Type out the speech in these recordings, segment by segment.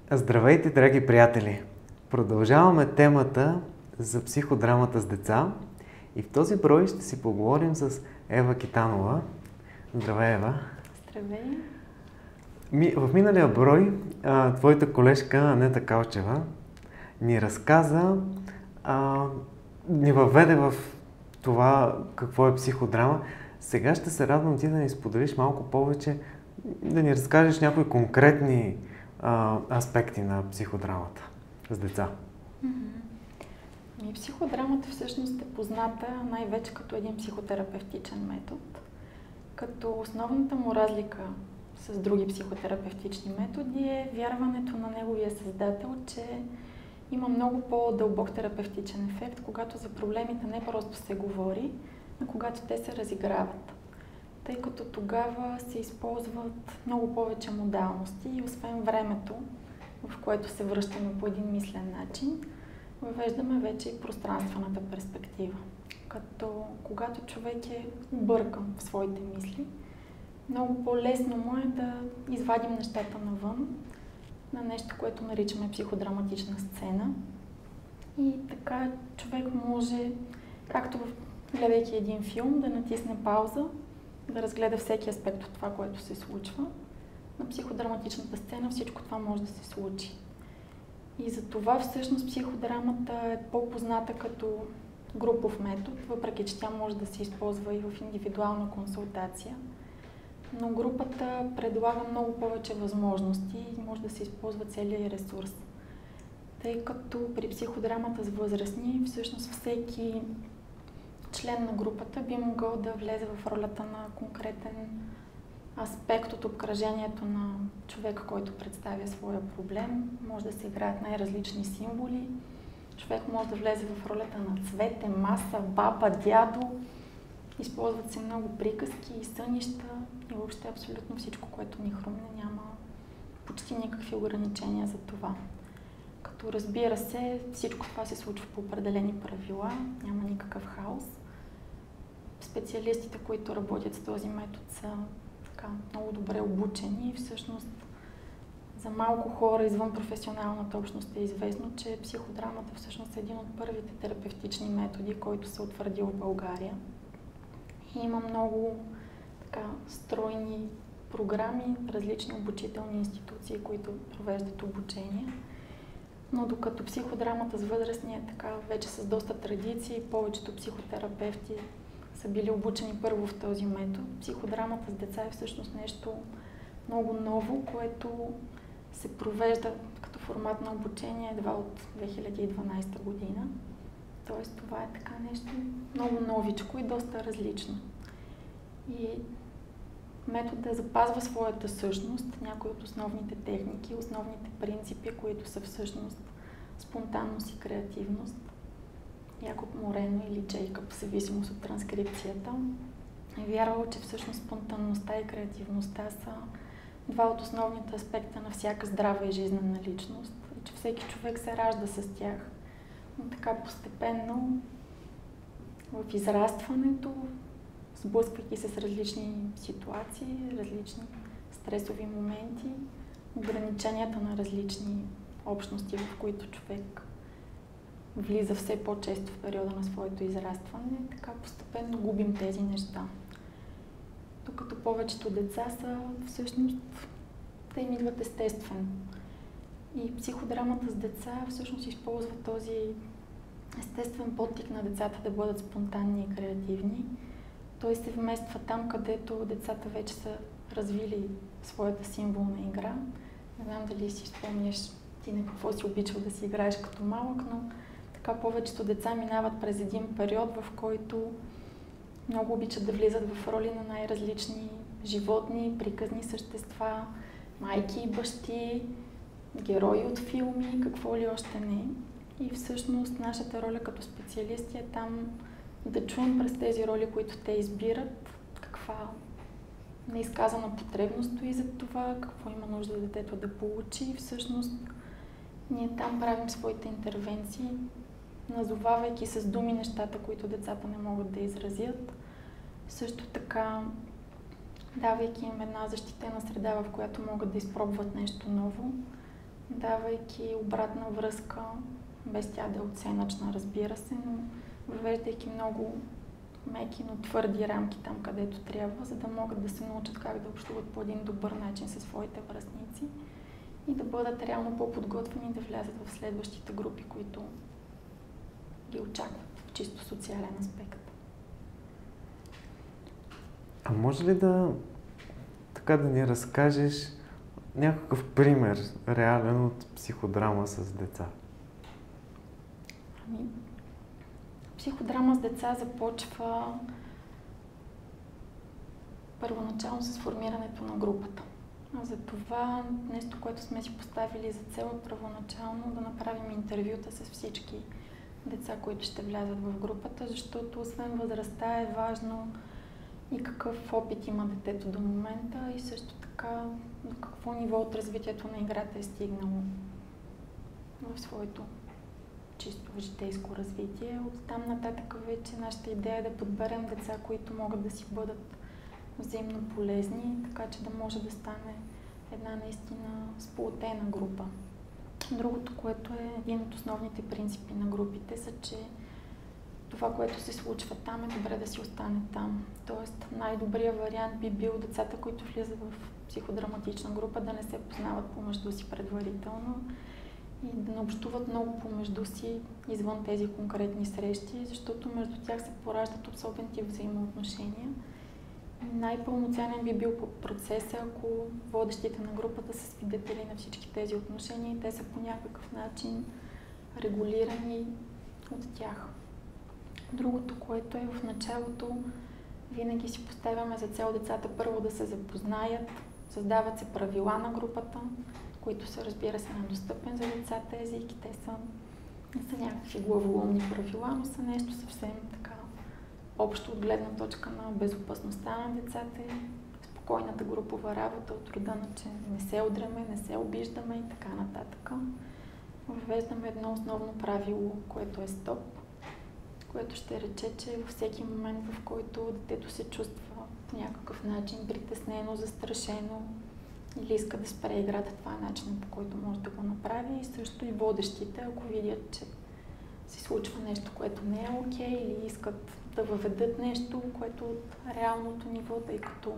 Здравейте, драги приятели! Продължаваме темата за психодрамата с деца и в този брой ще си поговорим с Ева Китанова. Здравей, Ева! Здравей! В миналия брой твоята колежка Анета Калчева ни разказа, ни въведе в това какво е психодрама. Сега ще се радвам ти да ни споделиш малко повече, да ни разкажеш някои конкретни аспекти на психодрамата с деца. Психодрамата всъщност е позната най-вече като един психотерапевтичен метод, като основната му разлика с други психотерапевтични методи е вярването на неговия създател, че има много по-дълбок терапевтичен ефект, когато за проблемите не просто се говори, а когато те се разиграват. Тъй като тогава се използват много повече модалности и освен времето, в което се връщаме по един мислен начин, въвеждаме вече и пространствената перспектива. Като когато човек е объркан в своите мисли, много по-лесно му е да извадим нещата навън на нещо, което наричаме психодраматична сцена. И така човек може, както гледайки един филм, да натисне пауза, да разгледа всеки аспект от това, което се случва. На психодраматичната сцена всичко това може да се случи. И за това всъщност психодрамата е по-позната като групов метод, въпреки че тя може да се използва и в индивидуална консултация. Но групата предлага много повече възможности и може да се използва целият ресурс. Тъй като при психодрамата с възрастни, всъщност всеки член на групата би могъл да влезе в ролята на конкретен аспект от обкръжението на човека, който представя своя проблем. Може да се играят най-различни символи. Човек може да влезе в ролята на цвете, маса, баба, дядо. Използват се много приказки и сънища и въобще абсолютно всичко, което ни хрумне, няма почти никакви ограничения за това. Като разбира се, всичко това се случва по определени правила, няма никакъв хаос. Специалистите, които работят с този метод, са много добре обучени и всъщност за малко хора извън професионалната общност е известно, че психодрамата всъщност е един от първите терапевтични методи, който се утвърдил в България. И има много стройни програми, различни обучителни институции, които провеждат обучение. Но докато психодрамата с възрастни е вече с доста традиции, повечето психотерапевти са били обучени първо в този метод. Психодрамата с деца е всъщност нещо много ново, което се провежда като формат на обучение едва от 2012 година. Тоест това е нещо много новичко и доста различно. И методът запазва своята същност, някои от основните техники, основните принципи, които са всъщност спонтанност и креативност. Якоб Морено или Джейкъб, в зависимост от транскрипцията, е вярвал, че всъщност спонтанността и креативността са два от основните аспекта на всяка здрава и жизнена личност и че всеки човек се ражда с тях. Но така постепенно в израстването, сблъсквайки се с различни ситуации, различни стресови моменти, ограниченията на различни общности, в които човек влиза все по-често в периода на своето израстване, така постепенно губим тези неща. Докато повечето деца са всъщност, те им идват естествено. И психодрамата с деца всъщност използва този естествен подтик на децата да бъдат спонтанни и креативни. Той се вмества там, където децата вече са развили своята символна игра. Не знам дали си спомняш ти на какво си обичал да си играеш като малък, но така повечето деца минават през един период, в който много обичат да влизат в роли на най-различни животни, приказни същества, майки и бащи, герои от филми, какво ли още не. И всъщност нашата роля като специалисти е там да чуем през тези роли, които те избират, каква неизказана потребност стои за това, какво има нужда детето да получи. И всъщност ние там правим своите интервенции, назовавайки с думи нещата, които децата не могат да изразят. Също така, давайки им една защитена среда, в която могат да изпробват нещо ново, давайки обратна връзка, без тя да е оценъчна, разбира се, но въвеждайки много меки, но твърди рамки там, където трябва, за да могат да се научат как да общуват по един добър начин със своите връстници и да бъдат реално по-подготвени да влязат в следващите групи, които ги очакват в чисто социален аспект. А може ли да ни разкажеш някакъв пример реален от психодрама с деца? Психодрама с деца започва първоначално с формирането на групата. Затова нещо, което сме си поставили за цел първоначално да направим интервюта с всички деца, които ще влязат в групата, защото освен възрастта е важно и какъв опит има детето до момента и също така до какво ниво от развитието на играта е стигнало в своето чисто житейско развитие. От там нататък вече нашата идея е да подберем деца, които могат да си бъдат взаимно полезни, така че да може да стане една наистина сплотена група. Другото, което е един от основните принципи на групите, са, че това, което се случва там, е добре да си остане там. Тоест, най-добрият вариант би бил децата, които влизат в психодраматична група, да не се познават помежду си предварително и да не общуват много помежду си извън тези конкретни срещи, защото между тях се пораждат особен тип взаимоотношения. Най-пълноценен би бил процесът, ако водещите на групата са свидетели на всички тези отношения и те са по някакъв начин регулирани от тях. Другото, което е в началото, винаги си поставяме за цел децата първо да се запознаят, създават се правила на групата, които са, разбира се, недостъпен за децата език. Те не са някакви главоломни правила, но са нещо съвсем така общо от гледна точка на безопасността на децата, спокойната групова работа от рода на, че не се удряме, не се обиждаме и така нататък. Въвеждаме едно основно правило, което е стоп, което ще рече, че във всеки момент, в който детето се чувства по някакъв начин притеснено, застрашено или иска да спре играта, това е начинът, по който може да го направи. И също и водещите, ако видят, че се случва нещо, което не е окей, или искат да въведат нещо, което от реалното ниво, тъй като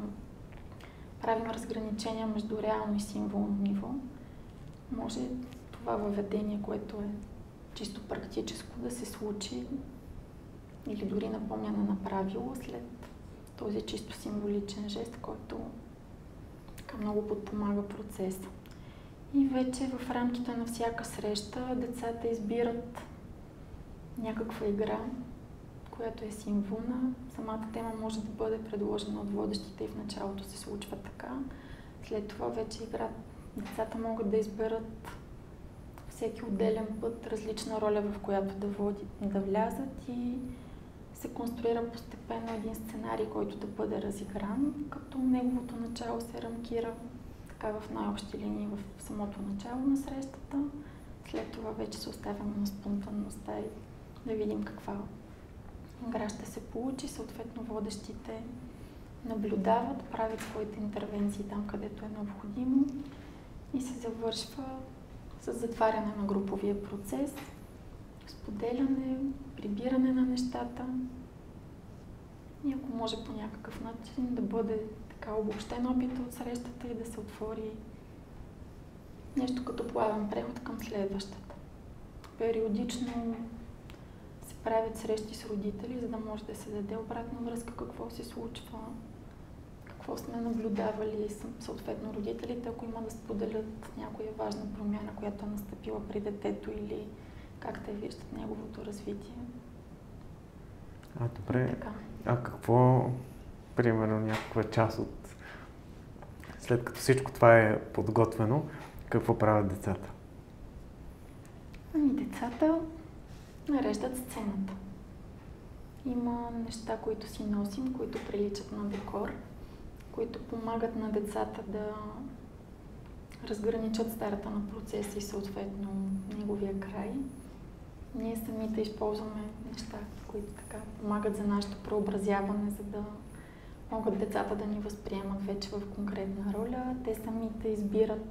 правим разграничения между реално и символно ниво, може това въведение, което е чисто практическо, да се случи или дори напомняне на правило след този чисто символичен жест, който така много подпомага процеса. И вече в рамките на всяка среща децата избират някаква игра, която е символна. Самата тема може да бъде предложена от водещите и в началото се случва така. След това вече децата могат да изберат всеки отделен път различна роля, в която да влязат и се конструира постепенно един сценарий, който да бъде разигран, като неговото начало се рамкира така в най-общи линии в самото начало на срещата. След това вече се оставяме на спонтанността и да видим каква игра ще се получи. Съответно водещите наблюдават, правят своите интервенции там, където е необходимо и се завършва с затваряне на груповия процес, споделяне, прибиране на нещата и ако може по някакъв начин да бъде така обобщен опит от срещата и да се отвори нещо като плавен преход към следващата. Периодично се правят срещи с родители, за да може да се даде обратна връзка какво се случва, какво сме наблюдавали, съответно родителите, ако има да споделят някоя важна промяна, която е настъпила при детето или как те виждат неговото развитие. Добре. Така. А какво, примерно, някаква част от... След като всичко това е подготвено, какво правят децата? Децата нареждат сцената. Има неща, които си носим, които приличат на декор, които помагат на децата да разграничат старата на процеса и съответно неговия край. Ние самите използваме неща, които така помагат за нашето преобразяване, за да могат децата да ни възприемат вече в конкретна роля. Те самите избират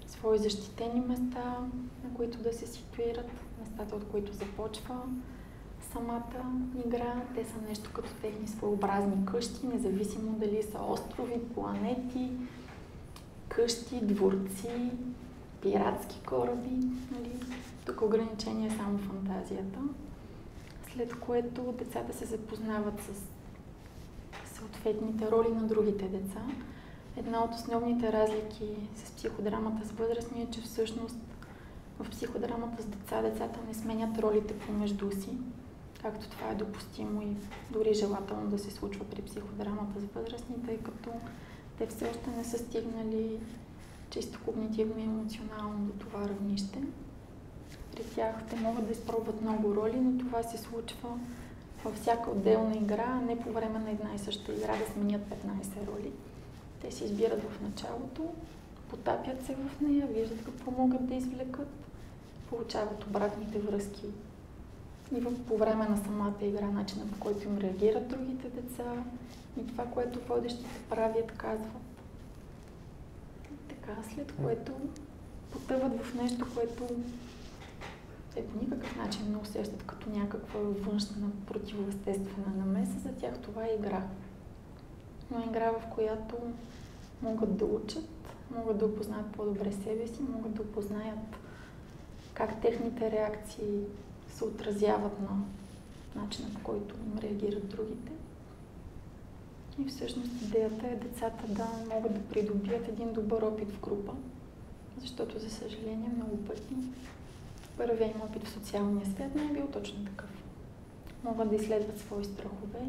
свои защитени места, на които да се ситуират, местата, от които започва самата игра. Те са нещо като техни своеобразни къщи, независимо дали са острови, планети, къщи, дворци, пиратски кораби. Нали? Тук ограничение е само фантазията. След което децата се запознават с съответните роли на другите деца. Една от основните разлики с психодрамата с възрастни е, че всъщност в психодрамата с децата не сменят ролите помежду си, както това е допустимо и дори желателно да се случва при психодрамата с възрастни, тъй като те все още не са стигнали чисто когнитивно и емоционално до това равнище. При тях те могат да изпробват много роли, но това се случва във всяка отделна игра, а не по време на една и съща игра да сменят 15 роли. Те се избират в началото, потапят се в нея, виждат какво могат да извлекат, получават обратните връзки и по време на самата игра, начина по който им реагират другите деца и това, което водещите правят, казват. Така, след което потъват в нещо, което те по никакъв начин не усещат като някаква външна противоестествена намеса. За тях това е игра. Но игра, в която могат да учат, могат да опознаят по-добре себе си, могат да опознаят как техните реакции се отразяват на начина, по който им реагират другите. И всъщност идеята е децата да могат да придобият един добър опит в група, защото, за съжаление, много пъти първият им опит в социалния свят не е бил точно такъв. Могат да изследват свои страхове.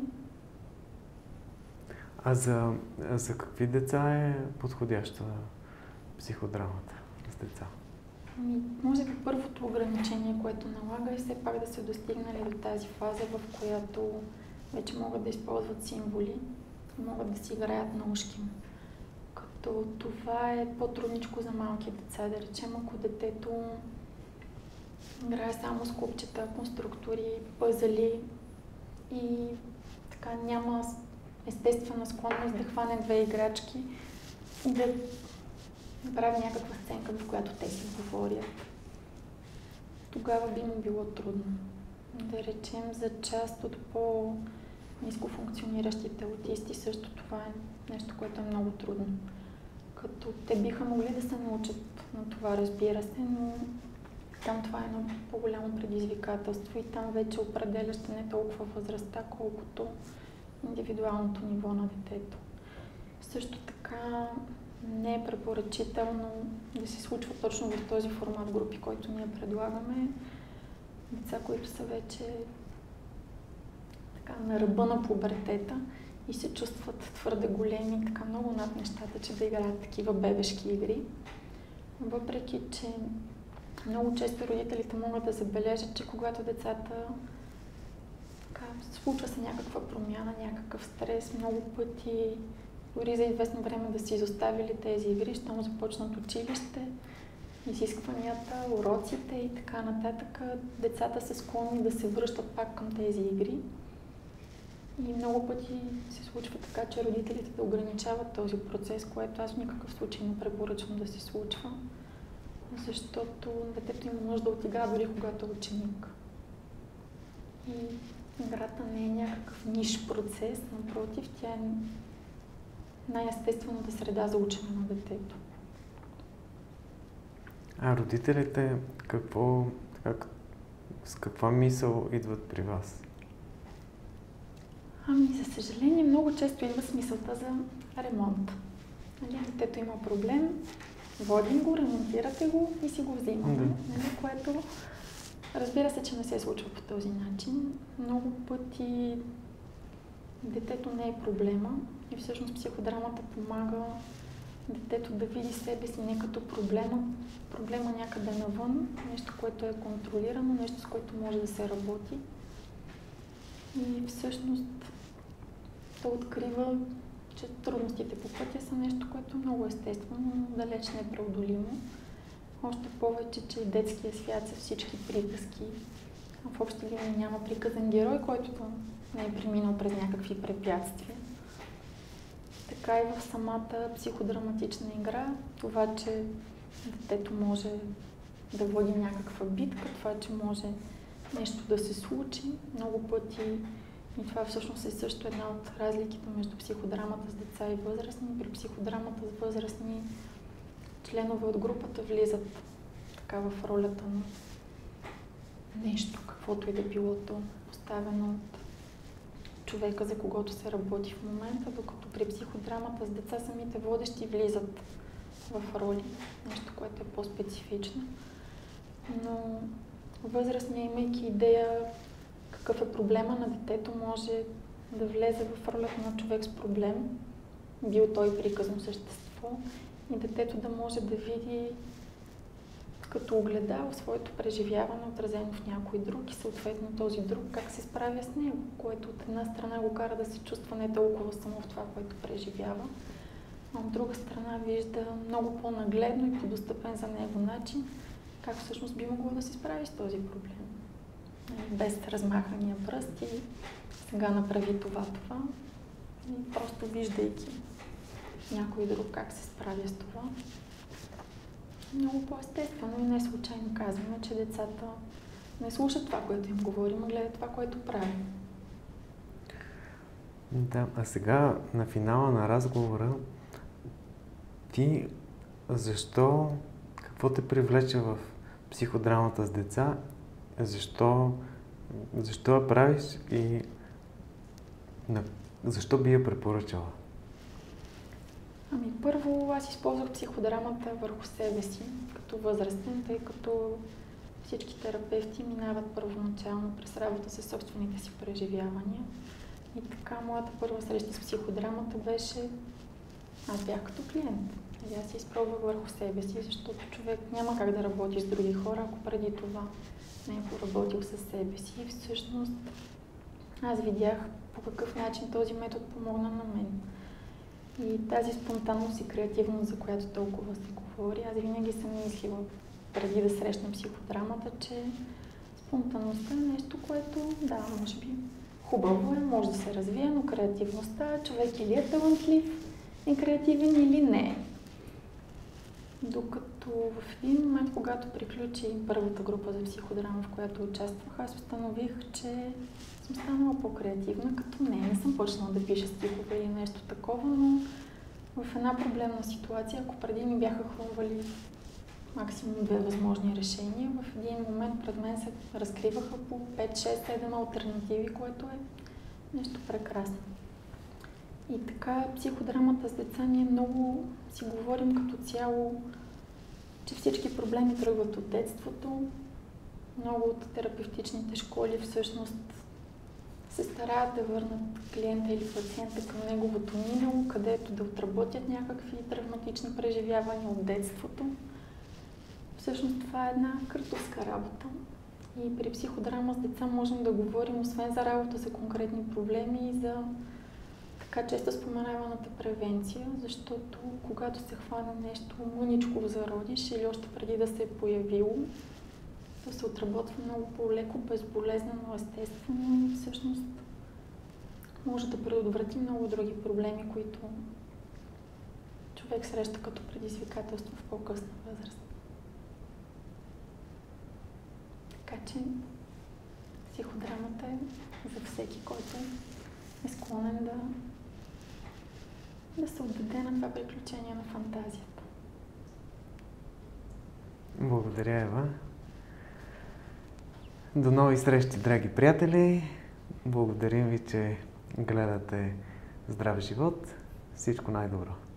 А за какви деца е подходяща психодрамата с деца? Може би първото ограничение, което налага, е все пак да се достигнали до тази фаза, в която вече могат да използват символи и могат да си играят на ушким. Като това е по-трудничко за малки деца. Да речем, ако детето играе само с купчета, конструктори, пъзели и така няма естествена склонност да хване две играчки и да направи някаква сценка, в която те си говорят. Тогава би му било трудно. Да речем, за част от по-ниско функциониращите аутисти също това е нещо, което е много трудно. Като те биха могли да се научат на това, разбира се, но там това е едно по-голямо предизвикателство и там вече определяща не толкова възрастта, колкото индивидуалното ниво на детето. Също така не е препоръчително да се случва точно в този формат групи, който ние предлагаме. Деца, които са вече така, на ръба на пубертета и се чувстват твърде големи, така много над нещата, че да играят такива бебешки игри. Въпреки че много често родителите могат да забележат, че когато децата случва се някаква промяна, някакъв стрес, много пъти, дори за известно време да са изоставили тези игри, щом започнат училище, изискванията, уроците и така нататък, децата са склонни да се връщат пак към тези игри. И много пъти се случва така, че родителите да ограничават този процес, което аз в никакъв случай не препоръчвам да се случва, защото детето има нужда от игра, дори когато е ученик. И играта не е някакъв ниш процес, напротив, тя е най-естествената среда за учене на детето. А родителите с каква мисъл идват при вас? За съжаление, много често идва с мисълта за ремонт. Детето има проблем, водим го, ремонтирате го и си го взимаме. Което разбира се, че не се случва по този начин. Много пъти детето не е проблема и всъщност психодрамата помага детето да види себе си не като проблема някъде навън, нещо, което е контролирано, нещо, с което може да се работи. И всъщност то открива, че трудностите по пътя са нещо, което е много естествено, но далеч не е преодолимо. Още повече, че детския свят са всички приказки. В общи линии няма приказен герой, който не е преминал през някакви препятствия. Така и в самата психодраматична игра, това, че детето може да води някаква битка, това, че може нещо да се случи много пъти. И това всъщност е също една от разликите между психодрамата с деца и възрастни. При психодрамата с възрастни членове от групата влизат така в ролята на нещо, каквото и да било то, поставено от човека, за когото се работи в момента, докато при психодрамата с деца самите водещи влизат в роли, нещо, което е по-специфично. Но възрастният, имайки идея какъв е проблема на детето, може да влезе в ролята на човек с проблем, бил той приказно същество, и детето да може да види като огледало своето преживяване, отразено в някой друг и съответно този друг как се справя с него, което от една страна го кара да се чувства не толкова само в това, което преживява, а от друга страна вижда много по-нагледно и по-достъпен за него начин, как всъщност би могло да се справи с този проблем. Без размахания пръст и сега направи това. И просто виждайки някой друг как се справя с това. Много по-естествено и не случайно казваме, че децата не слушат това, което им говорим, а гледат това, което правим. Да, а сега на финала на разговора ти какво те привлече в психодрамата с деца, защо я правиш и защо би я препоръчала? Първо аз използвах психодрамата върху себе си, като възрастен, тъй като всички терапевти минават първоначално през работа със собствените си преживявания. И така моята първа среща с психодрамата беше, аз бях като клиент. И аз се изпробвах върху себе си, защото човек няма как да работи с други хора, ако преди това не е поработил със себе си. И всъщност аз видях по какъв начин този метод помогна на мен. И тази спонтанност и креативност, за която толкова се говори, аз винаги съм мислила, преди да срещна психодрамата, че спонтанността е нещо, което, да, може би хубаво е, може да се развие, но креативността, човек или е талантлив и креативен, или не е. Докато в един момент, когато приключи първата група за психодрама, в която участвах, аз установих, че съм станала по-креативна, като не съм почнала да пиша стихове или нещо такова, но в една проблемна ситуация, ако преди ми бяха хрумвали максимум 2 възможни решения, в един момент пред мен се разкриваха по 5, 6, 7 алтернативи, което е нещо прекрасно. И така, психодрамата с деца ние много си говорим като цяло, че всички проблеми тръгват от детството. Много от терапевтичните школи всъщност се стараят да върнат клиента или пациента към неговото минало, където да отработят някакви травматични преживявания от детството. Всъщност това е една къртовска работа. И при психодрама с деца можем да говорим освен за работа за конкретни проблеми и за така често споменаваната превенция, защото когато се хване нещо мъничко в зародиш или още преди да се е появило, да се отработва много по-леко, безболезнено, естествено и всъщност може да предотврати много други проблеми, които човек среща като предизвикателство в по-късна възраст. Така че психодрамата е за всеки, който е склонен да се отдаде на това приключение на фантазията. Благодаря, Ева. До нови срещи, драги приятели! Благодарим ви, че гледате Здрав живот. Всичко най-добро!